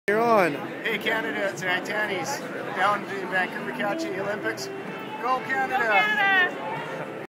You're on. Hey Canada, it's Antanis down in Vancouver catching the Olympics. Go Canada! Go Canada!